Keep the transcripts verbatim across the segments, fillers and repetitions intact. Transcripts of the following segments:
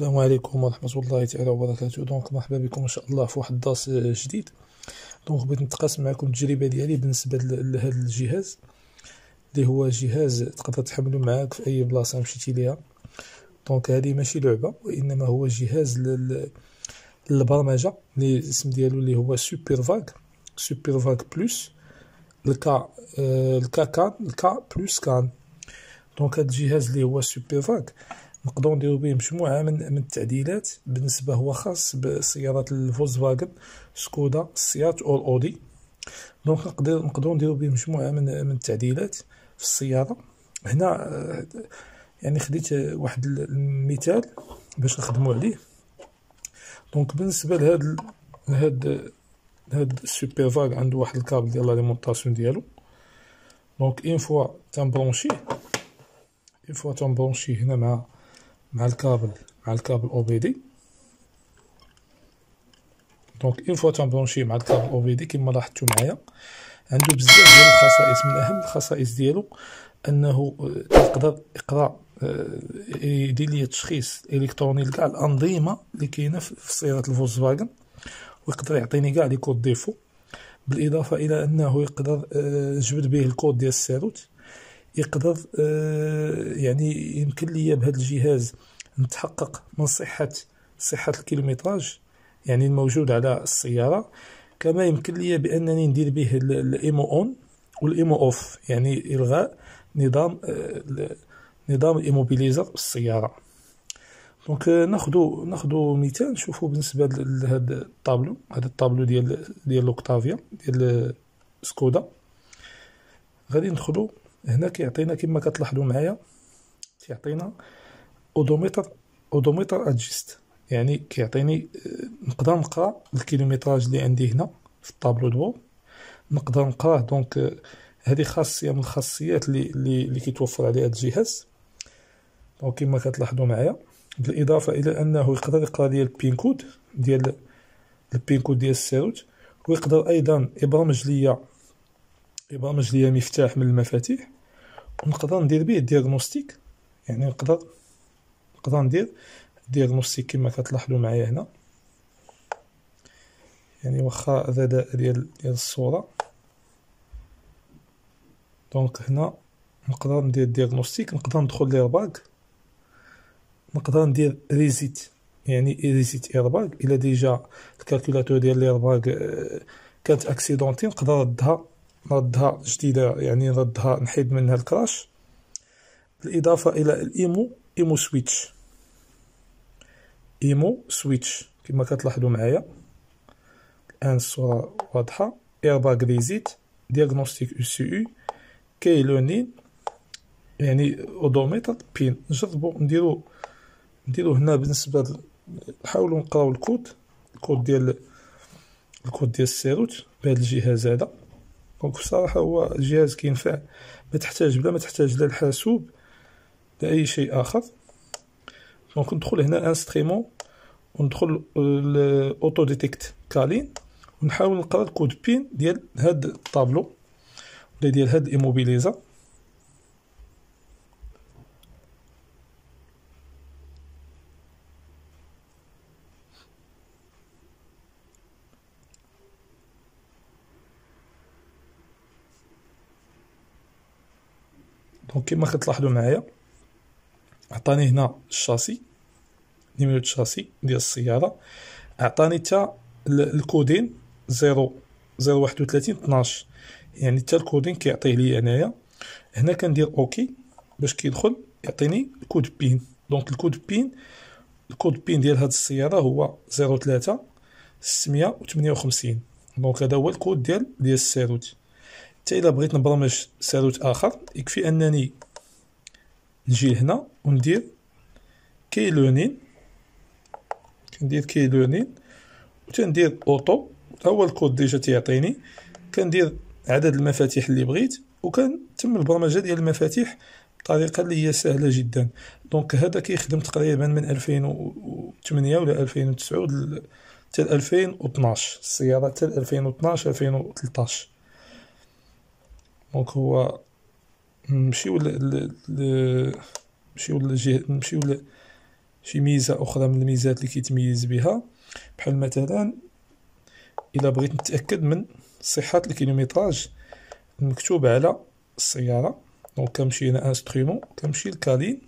السلام عليكم ورحمة الله تعالى وبركاته. دونك مرحبا بكم ان شاء الله في واحد الدرس جديد. دونك بغيت نتقاسم معكم التجربة ديالي بالنسبة لهذا الجهاز اللي هو جهاز تقدر تحملو معاك في اي بلاصة مشيتي ليها. دونك هذه ماشي لعبة وانما هو جهاز لل- للبرمجة اللي الاسم ديالو اللي هو سوبر فاك سوبر فاك بلس الكا آه، الكا كان الكا بلس كان. دونك هذا الجهاز اللي هو سوبر فاك نقدروا نديرو به مجموعة من من التعديلات. بالنسبة هو خاص بسيارات الفولكس فاغن، سكودا، سيات او الاودي. دونك نقدر نقدروا نديرو به مجموعة من من التعديلات في السيارة. هنا آه، يعني خديت آه، واحد المثال باش نخدمو عليه. دونك بالنسبة لهاد ال- هاد هاد السوبر فاغ عنده واحد الكابل ديال لاليمونطاسيون ديالو. دونك اون فوا تنبرونشيه اون فوا تنبرونشيه هنا مع مع الكابل مع الكابل او بي دي. دونك اون فوا تنبرونشيه مع الكابل او بي دي كما لاحظتوا معايا عنده بزاف ديال الخصائص. من اهم الخصائص ديالو انه آه، تقدر يقرا آه، يدير لي تشخيص الكتروني لكاع الانظمه اللي كاينه في في سيارات الفولكس فاغن، ويقدر يعطيني كاع لي كود ديفو. بالاضافه الى انه يقدر آه، جبد به الكود ديال الساروت. يقدر آه، يعني يمكن لي بهذا الجهاز نتحقق من صحة صحة الكيلومتراج يعني الموجود على السيارة. كما يمكن لي بأنني ندير به الإيمو أون والإيمو أوف، يعني إلغاء نظام آه، ال- نظام الإيموبيليزر في السيارة. دونك آه، ناخدو ناخدو مثال نشوفو بالنسبة لهذا الطابلو. هذا الطابلو ديال ديال لوكتافيا ديال سكودا. غادي ندخلو هنا كيعطينا كما كتلاحظوا معايا كيعطينا اودومتر اودومتر ادجست، يعني كيعطيني آه، نقدر نقرا الكيلومتراج اللي عندي هنا في الطابلو دو. نقدر نقراه. دونك آه، هذه خاصيه من الخاصيات اللي اللي, اللي كيتوفر عليها هذا الجهاز. دونك كما كتلاحظوا معايا بالاضافه الى انه يقدر يقرا لي البين كود ديال البين كود ديال الساروت، ويقدر ايضا يبرمج ليا يبرمج ليا مفتاح من المفاتيح. ونقدر ندير به دياغنوستيك، يعني نقدر نقدر ندير دياغنوستيك كما كتلاحظوا معايا هنا. يعني واخا الرداء ديال ديال الصورة. دونك هنا نقدر ندير دياغنوستيك، نقدر ندخل ليرباك، نقدر ندير ريزيت يعني ريزيت ايرباك. الا ديجا الكالكولاتور ديال ليرباك آه، كانت اكسيدونتي نقدر نردها نردها جديدة، يعني نردها نحيد منها الكراش. بالإضافة إلى الإيمو إيمو سويتش إيمو سويتش كما كتلاحظوا معايا الآن الصورة واضحة. إيرباغ ريزيت دياغنوستيك أو سي أو كي لونين يعني أودوميتر بين. نجربو نديرو نديرو هنا بالنسبة ل- نحاولو نقراو الكود الكود ديال الكود ديال السيروت بهذا الجهاز هذا. دونك بصراحة هو جهاز كينفع، ما تحتاج بلا ما تحتاج لا الحاسوب لا أي شيء آخر. دونك ندخل هنا انستريمون وندخل الاوتو ديتيكت كالين ونحاول نقرا الكود بين ديال هاد الطابلو ولا ديال هاد الايموبيليزا. دونك كما كتلاحظوا معايا عطاني هنا الشاسي، نيميرو الشاسي ديال السيارة. عطاني حتى ال- الكودين زيرو زيرو واحد وثلاثين اثناش، يعني حتى الكودين كيعطيه لي انايا. هنا كندير اوكي باش كيدخل يعطيني كود بين. دونك الكود بين الكود بين ديال هاد السيارة هو زيرو ثلاثة ستمية وثمانية وخمسين. دونك هذا هو الكود ديال ديال الساروت. حتى الا بغيت نبرمج ساروت اخر يكفي انني نجي هنا وندير كي لونين كندير كي لونين وتندير اوتو. هو الكود ديجا تيعطيني. كندير عدد المفاتيح اللي بغيت وكنتم البرمجه ديال المفاتيح بطريقه اللي هي سهله جدا. دونك هذا كيخدم تقريبا من ألفين وثمانية ولا ألفين وتسعة ل- حتى ألفين واثناش. السياره حتى ألفين واثناش ألفين وثلاثطاش. دونك هو نمشيو ل ل- ل- نمشيو للجهه نمشيو شي ميزة أخرى من الميزات اللي كيتميز بها، بحال مثلا إلا بغيت نتأكد من صحة الكيلومتراج المكتوب على السيارة، دونك كنمشي هنا انسترومون، كنمشي لكالين.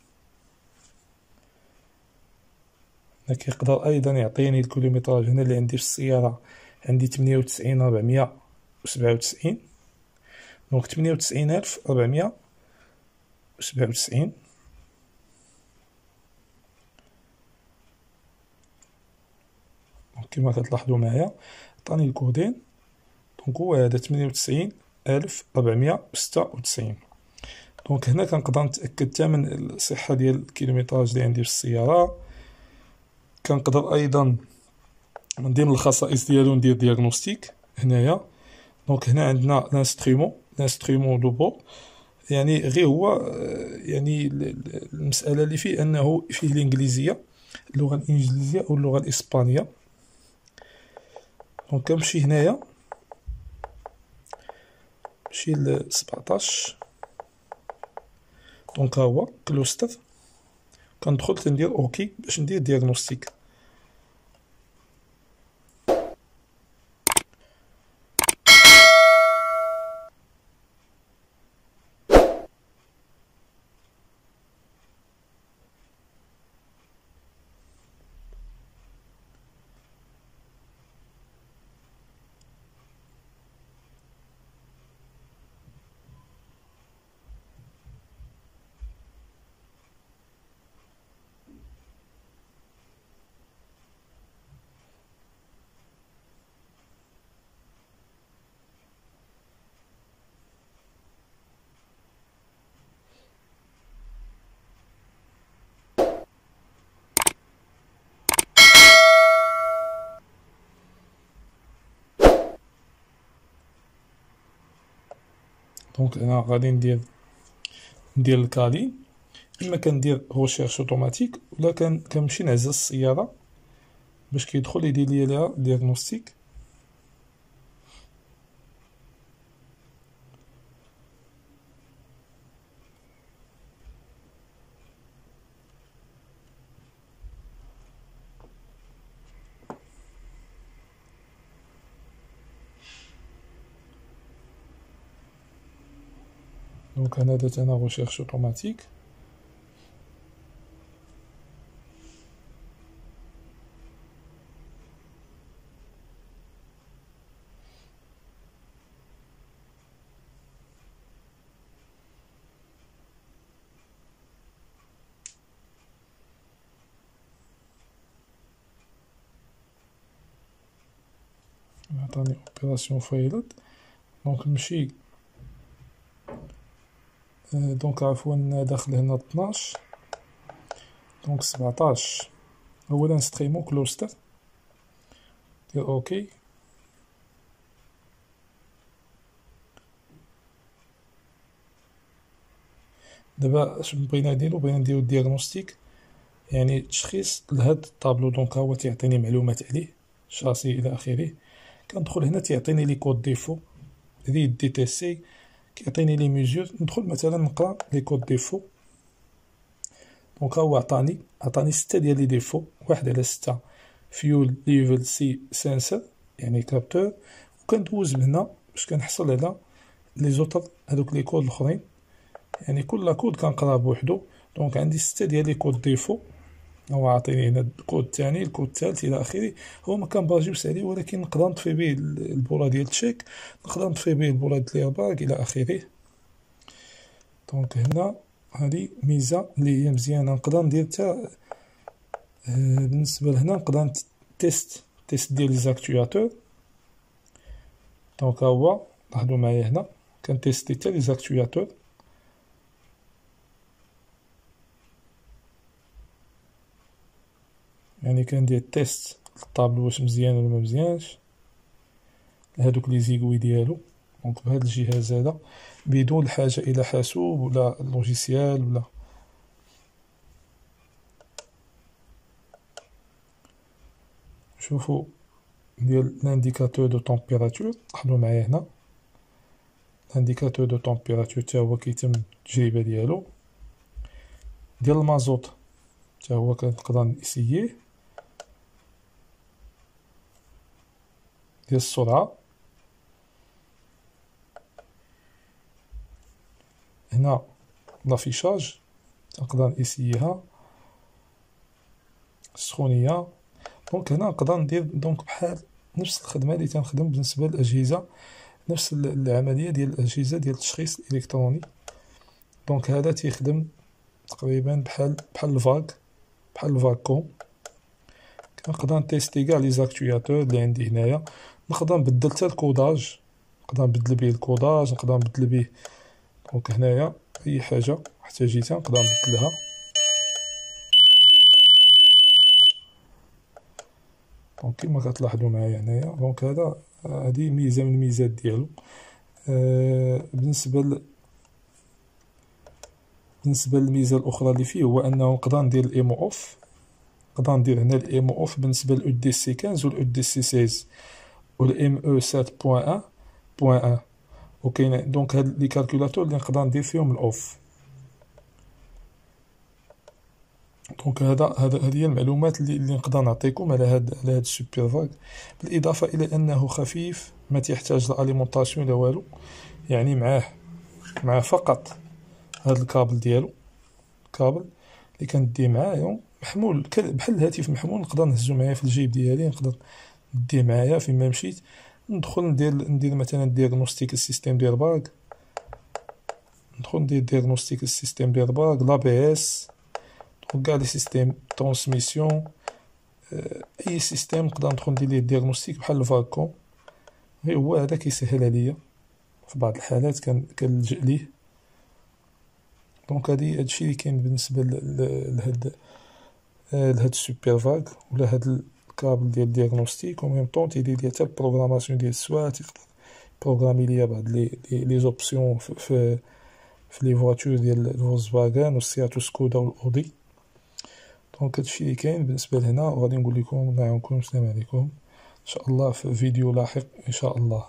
هنا كيقدر أيضا يعطيني الكيلومتراج هنا اللي عندي في السيارة، عندي تمنية وتسعين ربعمية وسبعة وتسعين، دونك تمنية وتسعين ألف ربعمية وسبعة وتسعين. كما كتلاحظوا معايا عطاني الكودين، دونك هو هذا تمنية وتسعين ألف ربعمية وستة وتسعين. دونك هنا كنقدر نتأكد حتى من الصحة ديال الكيلومتراج اللي عندي في السيارة. كنقدر أيضا من ضمن الخصائص ديالو ندير دياغنوستيك هنايا. دونك هنا عندنا لانسترومون لانسترومون دو بور، يعني غير هو يعني المسألة اللي فيه أنه فيه الإنجليزية، اللغة الإنجليزية أو اللغة الإسبانية. دونك كنمشي هنايا نمشي ل سبعطاش، دونك ها هو كلوستر، كندخل تندير اوكي باش ندير دياغنوستيك. دونك انا غادي ندير ندير الكالي، اما كندير ريشيرش اوتوماتيك ولا كان كنمشي نعزل السياره باش كيدخل يدير ليا ليها دياغنوستيك. دونك انا درت انا ريشيرش اوتوماتيك. عطاني اوبيراسيون فايلد، دونك نمشي دونك عفوا داخل هنا اثناش، دونك سبعطاش هو لانسترومون كلوستر، دير اوكي. دابا اش بغينا نديرو، بغينا نديرو دياغنوستيك يعني تشخيص لهاد الطابلو. دونك هو تيعطيني معلومات عليه، شاسي الى اخره. كندخل هنا تيعطيني لي كود ديفو هذه دي تي سي، كيعطيني لي ميزور. ندخل مثلا نقرا لي كود ديفو. دونك هو عطاني عطاني ستة ديال لي ديفو، واحد على ستة فيول ليفل سي سنسر يعني كابتور. وكندوز من هنا باش كنحصل على لي زوتر هادوك لي كود الاخرين، يعني كل كود كنقراه بوحدو. دونك عندي ستة ديال لي كود ديفو، هو عاطيني هنا الكود الثاني الكود الثالث الى اخره. هو ما كنباجيوش عليه، ولكن نقدر نطفي به البوله ديال تشيك، نقدر نطفي به البوله ديال اليرباك الى اخره. دونك هنا هذه ميزه اللي هي مزيانه. نقدر ندير حتى آه بالنسبه لهنا نقدر تيست تيست ديال لي زاكتواتور. دونك ها هو لاحظوا معايا هنا كنتيستي حتى لي زاكتواتور. يعني كندير تيست الطابلو واش مزيان ولا ما مزيانش، هادوك لي زيغوي ديالو. دونك بهذا الجهاز هذا بدون الحاجه الى حاسوب ولا لوجيسيال ولا. شوفوا ديال لانديكاتور دو طومبيراتور، لاحظوا معايا هنا لانديكاتور دو طومبيراتور حتى هو كيتم التجربه ديالو. ديال المازوت حتى هو كنقدر نسييه ديال السرعة. هنا لافيشاج نقدر نسييها السخونية. دونك هنا نقدر ندير دونك بحال نفس الخدمة اللي تنخدم بالنسبة للأجهزة، نفس العملية ديال الأجهزة ديال التشخيص الإلكتروني. دونك هذا تيخدم تقريبا بحال بحال الفاك بحال الفاكوم. كنقدر نتيستي كاع لي زاكتوياتور اللي عندي هنايا. نقدر نبدل حتى الكوداج، نقدر نبدل بيه الكوداج، نقدر نبدل بيه دونك هنايا اي حاجه احتاجيتها نقدر نبدلها. دونك كيما كتلاحظوا معايا هنايا دونك هذا هذه ميزه من الميزات ديالو. آه بالنسبه ل... بالنسبه للميزه الاخرى اللي فيه هو انه نقدر ندير الايمو اوف. نقدر ندير هنا الايمو اوف بالنسبه للاو دي سي خمسة والاو دي سي ستة عشر والام او سبعة نقطة واحد نقطة واحد. وكاين دونك هاد لي كالكولاتور اللي نقدر ندير فيهم الاوف. دونك هذا هذا هذه هي المعلومات اللي, اللي نقدر نعطيكم على هاد على هاد السوبر فاك. بالاضافه الى انه خفيف ما تيحتاج لاليمونطاسيون لا والو، يعني معاه معاه فقط هاد الكابل ديالو، الكابل اللي كندي معايا محمول بحال الهاتف محمول. نقدر نهزو معايا في الجيب ديالي، نقدر نديه معايا فين ما مشيت. ندخل ندير ندير مثلا دياغنوستيك السيستيم ديال باغ، ندخل ندير دياغنوستيك السيستيم ديال باغ، لا بي اس، كاع لي سيستيم ترانسميسيون، اي سيستيم نقدر ندخل ندير ليه دياغنوستيك بحال الفاكوم. غير هو هذا كيسهل عليا في بعض الحالات كنلجأ ليه. دونك هادي هادشي اللي كاين بالنسبه لهاد لهاد السوبر فاك ولا هاد الكابل ديال الدياغنوستيك. و ميم طون تيدير ليا حتى البروغراماسيون ديال السوايع، تيقدر بروغرامي ليا بعض لي لي زوبسيون في في لي فواتور ديال الفولكسفاغن والسياتو سكودا والاودي. دونك هادشي اللي كاين بالنسبه لهنا، وغادي نقول لكم الله يعاونكم. السلام عليكم، ان شاء الله في فيديو لاحق ان شاء الله.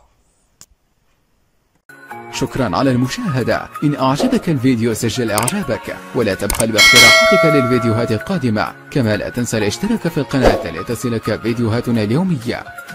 شكرا على المشاهدة. إن أعجبك الفيديو سجل إعجابك ولا تبخل باقتراحاتك للفيديوهات القادمة. كما لا تنسى الاشتراك في القناة لتصلك فيديوهاتنا اليومية.